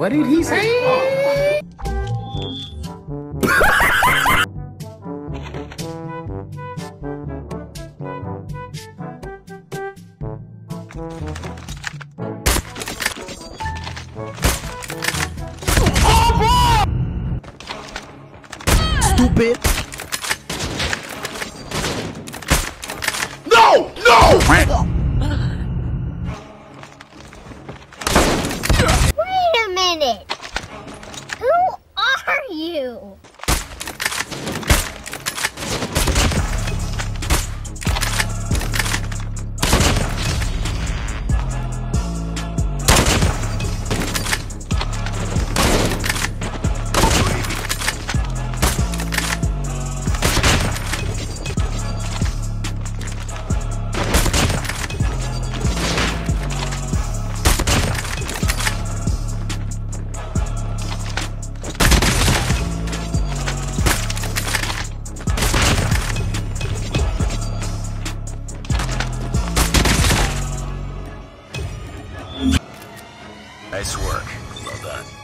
What did he say? Stupid. No! No! Wait a minute! Who are you? Nice work. Well done.